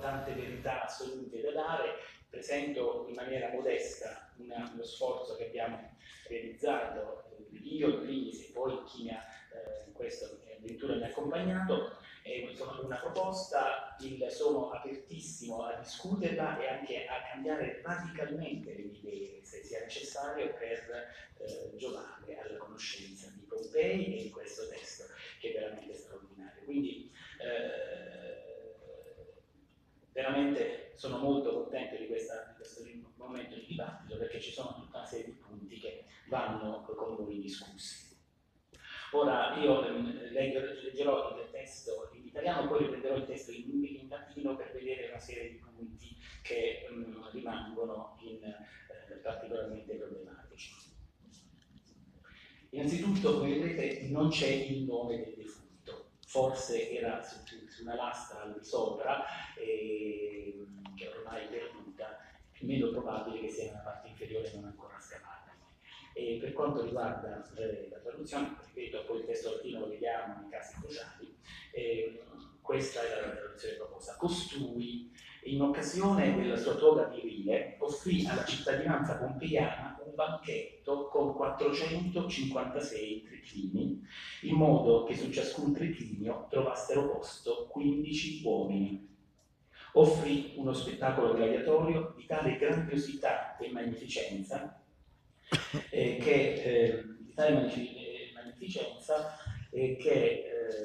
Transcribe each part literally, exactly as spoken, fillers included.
tante verità assolute da dare. Presento in maniera modesta una, uno sforzo che abbiamo realizzato io in primis e poi chi mi ha eh, in questo addirittura mi ha accompagnato. È insomma, una proposta, il, sono apertissimo a discuterla e anche a cambiare radicalmente le idee se sia necessario per eh, giovare alla conoscenza di Pompei e di questo testo che è veramente straordinario. Quindi eh, veramente sono molto contento di, questa, di questo momento di dibattito perché ci sono tutta una serie di punti che vanno con voi discussi. Ora io eh, leggerò il testo in italiano, poi riprenderò il testo in, in latino per vedere una serie di punti che mh, rimangono in, eh, particolarmente problematici. Innanzitutto, come vedete, non c'è il nome del defunto, forse era su, su una lastra al di sopra, eh, che ormai è perduta, è meno probabile che sia nella parte inferiore non ancora scavata. E per quanto riguarda eh, la traduzione, ripeto, poi il testo latino lo vediamo nei casi cruciali, eh, questa è la traduzione proposta. Costui, in occasione della sua toga virile, offrì alla cittadinanza pompeiana un banchetto con quattrocentocinquantasei triclini, in modo che su ciascun triclinio trovassero posto quindici uomini. Offrì uno spettacolo gladiatorio di tale grandiosità e magnificenza Eh, che eh, di tale magnificenza eh, che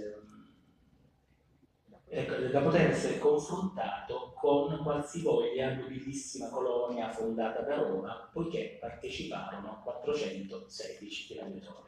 eh, ecco, da poter essere confrontato con qualsivoglia nobilissima colonia fondata da Roma, poiché parteciparono quattrocentosedici gladiatori.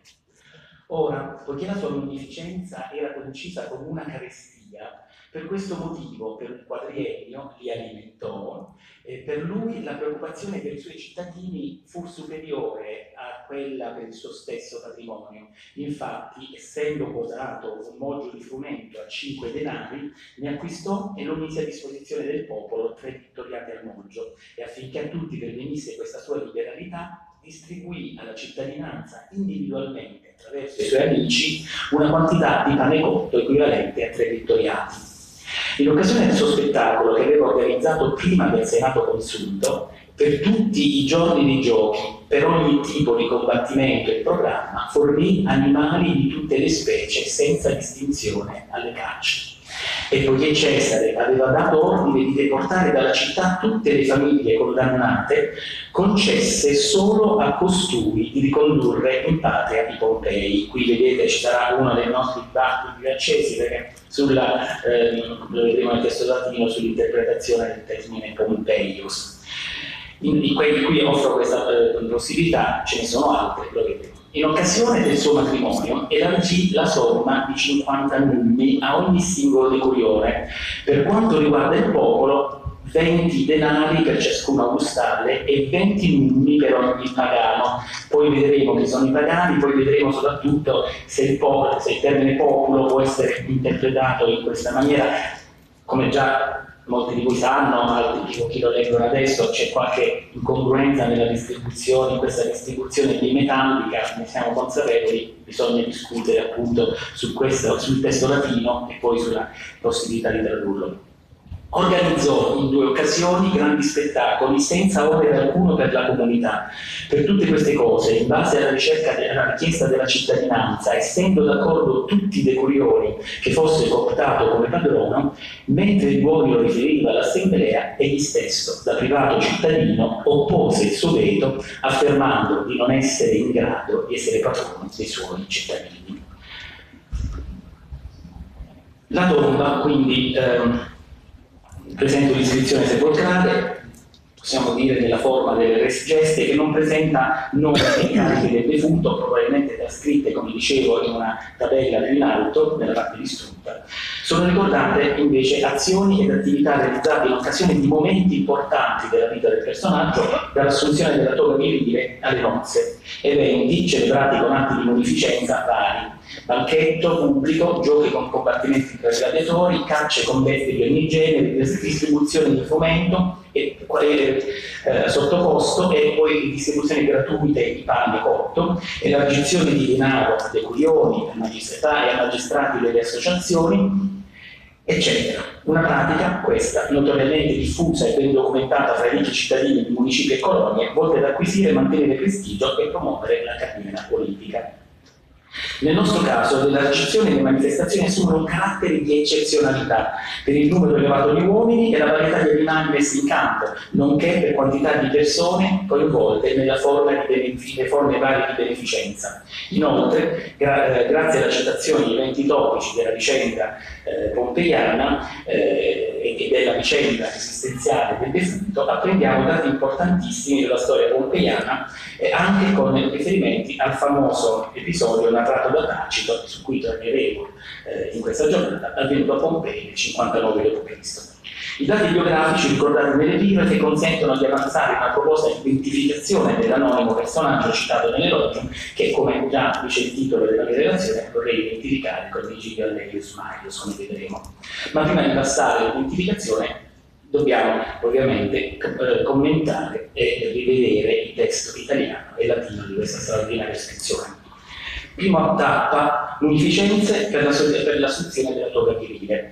Ora, poiché la sua magnificenza era concisa come una carestia, per questo motivo, per un quadriennio, li alimentò, e per lui la preoccupazione per i suoi cittadini fu superiore a quella per il suo stesso patrimonio. Infatti, essendo quotato un moggio di frumento a cinque denari, ne acquistò e lo mise a disposizione del popolo tre vittoriati al moggio, e affinché a tutti pervenisse questa sua liberalità, distribuì alla cittadinanza individualmente, attraverso i suoi amici, una quantità di pane cotto equivalente a tre vittoriati. In occasione del suo spettacolo, che aveva organizzato prima del Senato Consulto, per tutti i giorni dei giochi, per ogni tipo di combattimento e programma, fornì animali di tutte le specie senza distinzione alle cacce. E poiché Cesare aveva dato ordine di deportare dalla città tutte le famiglie condannate, concesse solo a costui di ricondurre in patria i Pompei. Qui vedete ci sarà uno dei nostri dibattiti più accesi, perché sulla, ehm, lo vedremo nel testo latino, sull'interpretazione del termine Pompeius. In, in quelli qui offro questa eh, possibilità, ce ne sono altre, lo vedremo. In occasione del suo matrimonio elargì la somma di cinquanta nummi a ogni singolo decurione. Per quanto riguarda il popolo, venti denari per ciascun augustale e venti nummi per ogni pagano. Poi vedremo chi sono i pagani, poi vedremo soprattutto se il, popolo, se il termine popolo può essere interpretato in questa maniera, come già molti di voi sanno, altri chi lo leggono adesso, c'è qualche incongruenza nella distribuzione, in questa distribuzione bimetallica, ne siamo consapevoli, bisogna discutere appunto su questo, sul testo latino e poi sulla possibilità di tradurlo. Organizzò in due occasioni grandi spettacoli senza onere alcuno per la comunità. Per tutte queste cose, in base alla ricerca della richiesta della cittadinanza, essendo d'accordo tutti i decurioni che fosse cooptato come padrono, mentre il Buoni lo riferiva all'assemblea, egli stesso, da privato cittadino, oppose il suo veto, affermando di non essere in grado di essere patrono dei suoi cittadini. La tomba, quindi, ehm, presenta un'iscrizione sepolcrale, possiamo dire nella forma delle res geste, che non presenta nome e cariche del defunto, probabilmente trascritte, come dicevo, in una tabella più in alto, nella parte distrutta. Sono ricordate invece azioni ed attività realizzate in occasione di momenti importanti della vita del personaggio, dall'assunzione della toga virile alle nozze, eventi celebrati con atti di munificenza vari. Banchetto pubblico, giochi con combattimenti tra gladiatori, cacce con bestie di ogni genere, distribuzione di frumento e, eh, sottoposto, e poi distribuzione gratuite di pane cotto, elargizione di denaro a decurioni, a magistrati, a magistrati delle associazioni, eccetera. Una pratica, questa, notoriamente diffusa e ben documentata fra i ricchi cittadini di municipi e colonie, volta ad acquisire e mantenere prestigio e promuovere la carriera politica. Nel nostro caso, le ricezioni e le manifestazioni assumono un carattere di eccezionalità per il numero elevato di uomini e la varietà di animali messi in campo, nonché per quantità di persone coinvolte nella forma di le forme varie di beneficenza. Inoltre, gra eh, grazie alla citazione di eventi topici della vicenda eh, pompeiana eh, e della vicenda esistenziale del defunto, apprendiamo dati importantissimi della storia pompeiana, eh, anche con riferimenti al famoso episodio narrato da Tacito, su cui torneremo eh, in questa giornata, avvenuto a Pompei nel cinquantanove dopo Cristo I dati biografici ricordati nelle epigrafi consentono di avanzare una proposta di identificazione dell'anonimo personaggio citato nell'Elogium, che, come già dice il titolo della mia relazione, vorrei identificare con Virgilio Aurelius Marius, come vedremo. Ma prima di passare all'identificazione, dobbiamo ovviamente eh, commentare e rivedere il testo italiano e latino di questa straordinaria iscrizione. Prima tappa, munificenze per l'assunzione della toga virile.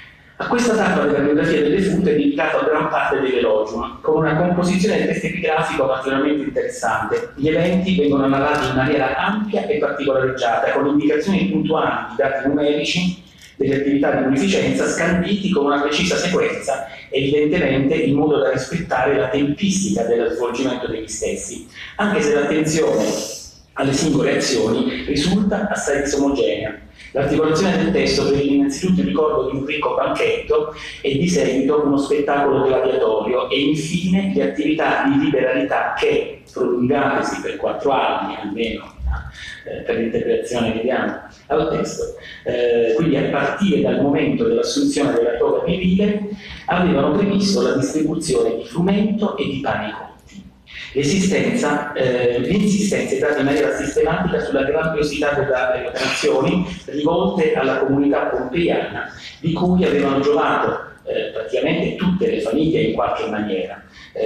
A questa tappa della biografia del defunto è dedicata gran parte dell'Elogium, con una composizione del testo epigrafico particolarmente interessante. Gli eventi vengono narrati in maniera ampia e particolareggiata, con indicazioni puntuali di dati numerici delle attività di munificenza scanditi con una precisa sequenza, evidentemente in modo da rispettare la tempistica dello svolgimento degli stessi, anche se l'attenzione alle singole azioni risulta assai disomogenea. L'articolazione del testo prevede innanzitutto il ricordo di un ricco banchetto e di seguito uno spettacolo gladiatorio e infine le attività di liberalità che, prolungatesi per quattro anni almeno, eh, per l'interpretazione che diamo al testo, eh, quindi a partire dal momento dell'assunzione della toga virile, avevano previsto la distribuzione di frumento e di pane cotti. L'insistenza eh, è data in maniera sistematica sulla grandiosità delle operazioni rivolte alla comunità pompeiana, di cui avevano giovato eh, praticamente tutte le famiglie in qualche maniera.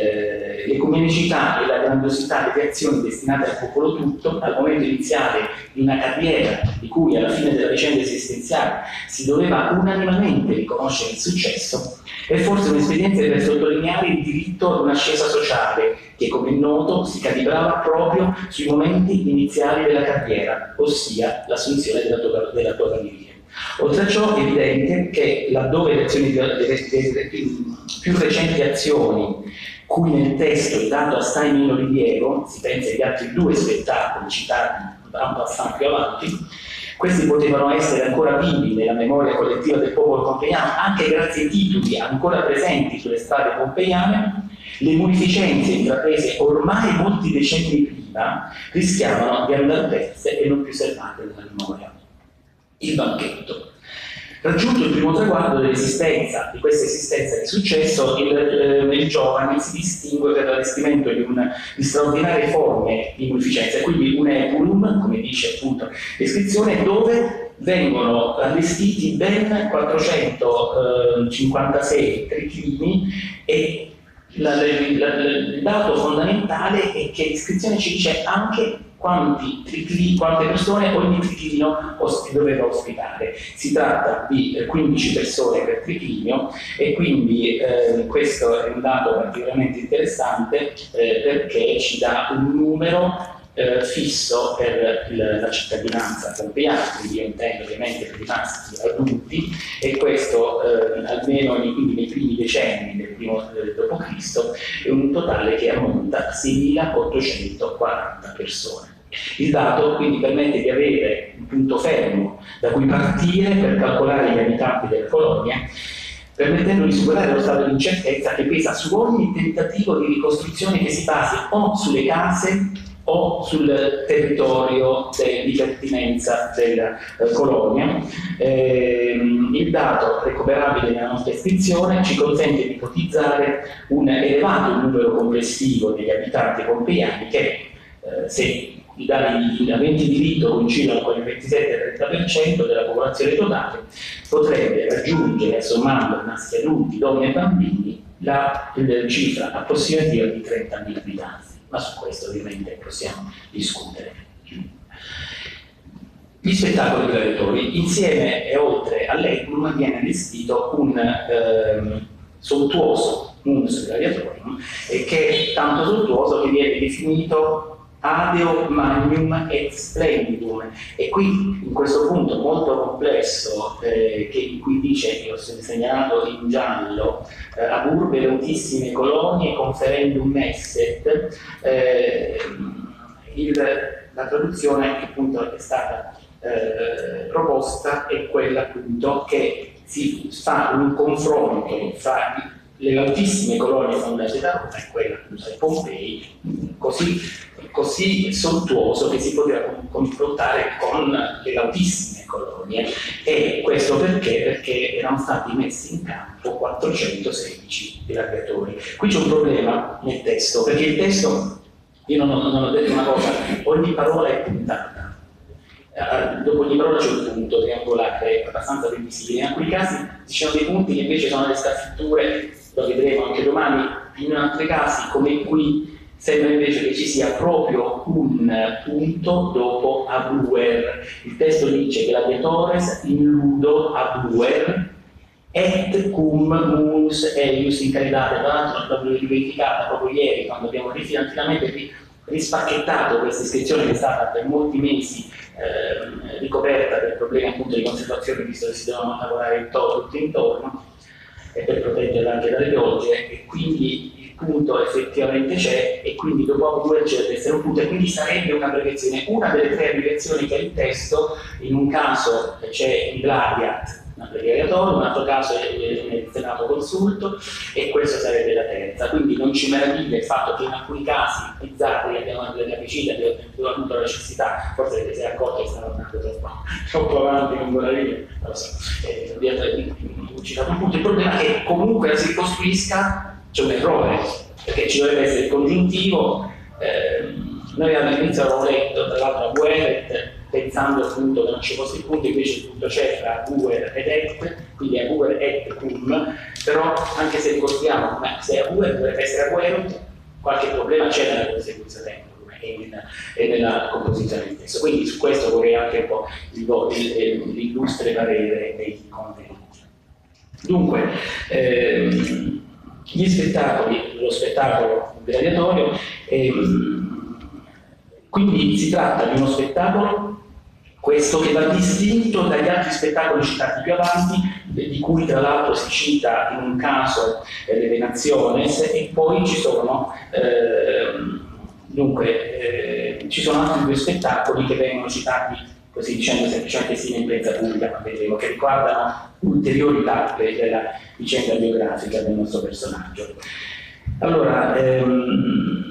Eh, l'ecumenicità e la grandiosità delle azioni destinate al popolo tutto, al momento iniziale di una carriera di cui alla fine della vicenda esistenziale si doveva unanimemente riconoscere il successo, è forse un'esperienza per sottolineare il diritto ad un'ascesa sociale che, come è noto, si calibrava proprio sui momenti iniziali della carriera, ossia l'assunzione della toga, della toga virile. Oltre a ciò è evidente che laddove le, azioni, le, le, le più recenti azioni, cui nel testo è dato assai meno rilievo, si pensa agli altri due spettacoli citati un po' più avanti, questi potevano essere ancora vivi nella memoria collettiva del popolo pompeiano, anche grazie ai titoli ancora presenti sulle strade pompeiane. Le munificenze intraprese ormai molti decenni prima rischiavano di andare perse e non più serbate nella memoria. Il banchetto. Raggiunto il primo traguardo dell'esistenza, di questa esistenza di successo, il, eh, il giovane si distingue per l'allestimento di, di straordinarie forme di munificenza, quindi un epulum, come dice appunto l'iscrizione, dove vengono allestiti ben quattrocentocinquantasei triclini e la, la, la, il dato fondamentale è che l'iscrizione ci dice anche quanti triclini, quante persone ogni triclinio doveva ospitare. Si tratta di eh, quindici persone per triclinio e quindi eh, questo è un dato particolarmente interessante eh, perché ci dà un numero eh, fisso per il, la cittadinanza pompeiana, quindi io intendo ovviamente per i maschi adulti, e questo eh, almeno nei, quindi nei primi decenni del primo eh, dopo Cristo è un totale che ammonta a seimilaottocentoquaranta persone. Il dato quindi permette di avere un punto fermo da cui partire per calcolare gli abitanti della colonia, permettendo di superare lo stato di incertezza che pesa su ogni tentativo di ricostruzione che si basi o sulle case o sul territorio de, di pertinenza della eh, colonia. Eh, il dato recuperabile nella nostra iscrizione ci consente di ipotizzare un elevato numero complessivo degli abitanti pompeiani che, eh, se i dati aventi diritto coincidono con il ventisette e trenta per cento della popolazione totale, potrebbe raggiungere, sommando maschi adulti, donne e bambini, la, la cifra approssimativa di trentamila abitanti. Ma su questo ovviamente possiamo discutere. gli spettacoli gladiatori. Insieme e oltre all'Eculum viene allestito un ehm, sontuoso Munus Gladiatorium, eh, che è tanto sontuoso che viene definito Adeo Magnum et Splendidum, e qui in questo punto molto complesso eh, che in cui dice, che ho segnalato in giallo, eh, abur velutissime colonie conferendum messet, eh, il, la traduzione che appunto è stata eh, proposta è quella appunto che si fa un confronto fra le lautissime colonie fondate da Roma e quella appunto di Pompei, così, così sontuoso che si poteva confrontare con le lautissime colonie. E questo perché? Perché erano stati messi in campo quattrocentosedici gladiatori. Qui c'è un problema nel testo, perché il testo, io non ho, non ho detto una cosa, ogni parola è puntata. Uh, dopo ogni parola c'è un punto triangolare abbastanza previsibile. In alcuni casi ci sono dei punti che invece sono le scritture, lo vedremo anche domani. In altri casi, come qui, sembra invece che ci sia proprio un punto dopo abuer. Il testo dice che gladiatores in ludo abuer et cum munus eius in carità. Tra l'altro l'abbiamo verificata proprio ieri quando abbiamo finalmente rispacchettato questa iscrizione che è stata per molti mesi eh, ricoperta per problemi appunto di conservazione, visto che si dovevano lavorare intorno, tutto intorno, e per proteggerla anche dalle piogge, e quindi il punto effettivamente c'è, e quindi dopo due c'è deve essere un punto, e quindi sarebbe una abbreviazione. Una delle tre abbreviazioni che è il testo, in un caso c'è il gladiat, un abbreviatore, in un altro caso è il Senato consulto, e questa sarebbe la terza. Quindi non ci meraviglia il fatto che in alcuni casi bizzarri abbiamo delle apicite, abbiamo avuto la necessità, forse perché si è accorto che stavano andando troppo, troppo avanti con quella linea, non lo so, eh, un punto. Il problema è che comunque si ricostruisca, c'è un errore, perché ci dovrebbe essere il congiuntivo. Eh, noi all'inizio avevamo letto tra l'altro a Bueret, pensando appunto che non ci fosse il punto, invece il punto c'è tra Abuer ed Et, quindi Abuer et cum, però anche se ricordiamo se Abuer dovrebbe essere Abuerut, qualche problema c'è nella conseguenza tempo e, e nella composizione del testo. Quindi su questo vorrei anche un po' l'illustre parere dei contenuti. Dunque, ehm, gli spettacoli, lo spettacolo gladiatorio, ehm, quindi si tratta di uno spettacolo, questo che va distinto dagli altri spettacoli citati più avanti, di cui tra l'altro si cita in un caso eh, le Venationes, e poi ci sono, eh, dunque, eh, ci sono altri due spettacoli che vengono citati così dicendo semplicemente sì in impresa pubblica, ma vedremo, che riguardano ulteriori tappe della vicenda biografica del nostro personaggio. Allora, ehm,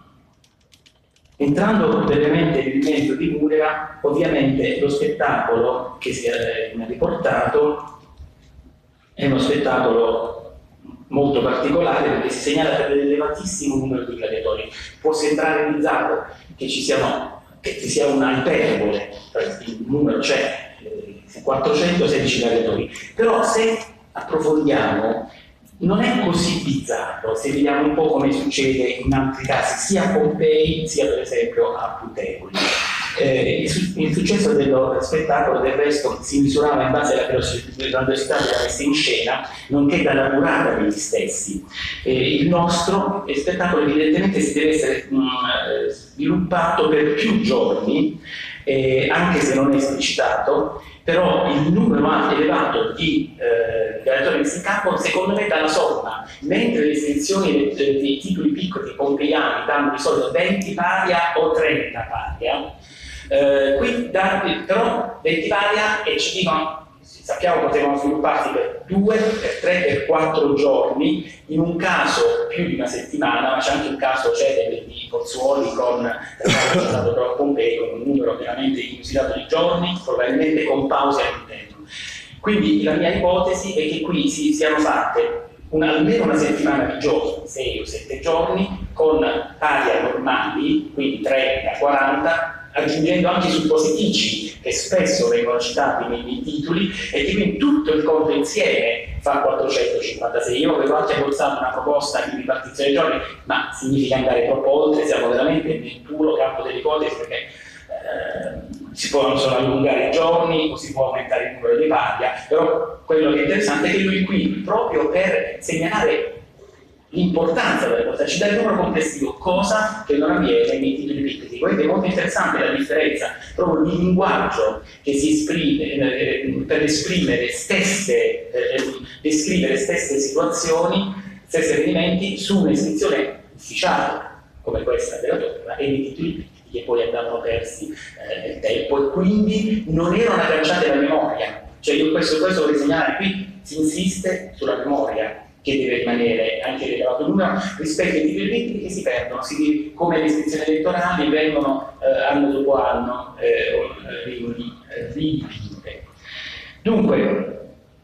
entrando brevemente nel merito di Mulera, ovviamente lo spettacolo che si è riportato è uno spettacolo molto particolare perché si segnala per l'elevatissimo numero di gladiatori. Può sembrare bizarro che ci siano che ci sia una iperbole, il numero c'è, quattrocentosedici gladiatori, però se approfondiamo non è così bizzarro se vediamo un po' come succede in altri casi, sia a Pompei sia per esempio a Puteoli. Eh, il, il successo dello spettacolo del resto si misurava in base alla grandiosità della messa in scena, nonché dalla durata degli stessi. Eh, il nostro il spettacolo evidentemente si deve essere mh, sviluppato per più giorni, eh, anche se non è esplicitato, però il numero alto elevato di eh, gladiatori messi in campo secondo me dà la somma, mentre le iscrizioni dei, dei titoli piccoli pompeiani danno di solito venti paria o trenta paria, eh, qui da, però venti paria e ci dicono, sappiamo che potevano svilupparsi per due, per tre, per quattro giorni, in un caso più di una settimana, ma c'è anche un caso celebre di Pozzuoli con a Pompei con un numero veramente inusitato di giorni, probabilmente con pause all'interno. Quindi la mia ipotesi è che qui si siano fatte una, almeno una settimana di giorni, sei o sette giorni, con paria normali, quindi trenta quaranta, aggiungendo anche i suppositici che spesso vengono citati nei, nei titoli, e che quindi tutto il conto insieme fa quattrocentocinquantasei. Io avevo anche abbozzato una proposta di ripartizione dei giorni, ma significa andare troppo oltre, siamo veramente nel puro campo dell'ipotesi, perché eh, si possono allungare i giorni o si può aumentare il numero dei paglia, però quello che è interessante è che lui qui, proprio per segnalare l'importanza della cosa, ci dà il numero complessivo, cosa che non avviene nei titoli piccoli. Quindi è molto interessante la differenza proprio di linguaggio che si esprime eh, per esprimere stesse, eh, descrivere stesse situazioni, stessi avvenimenti su un'iscrizione ufficiale come questa della torre e dei titoli piccoli che poi andavano persi eh, nel tempo e quindi non erano agganciate alla memoria. Cioè io questo, questo vorrei segnalare qui, si insiste sulla memoria che deve rimanere anche rilevato il numero rispetto ai titoli piccoli che si perdono, si, come le iscrizioni elettorali vengono eh, anno dopo anno eh, ridipinte. Dunque,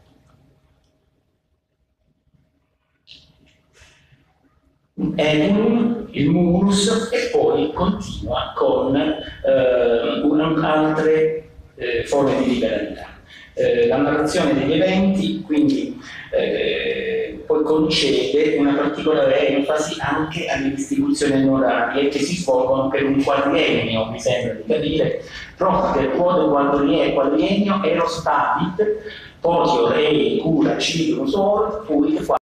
Emulum, il Mulus e poi continua con eh, altre eh, forme di liberalità. Eh, la narrazione degli eventi quindi eh, poi concede una particolare enfasi anche alle distribuzioni orarie che si svolgono per un quadriennio, mi sembra di capire, proprio quod quadriennio eros pabit, potio rei cura civium sor, fuit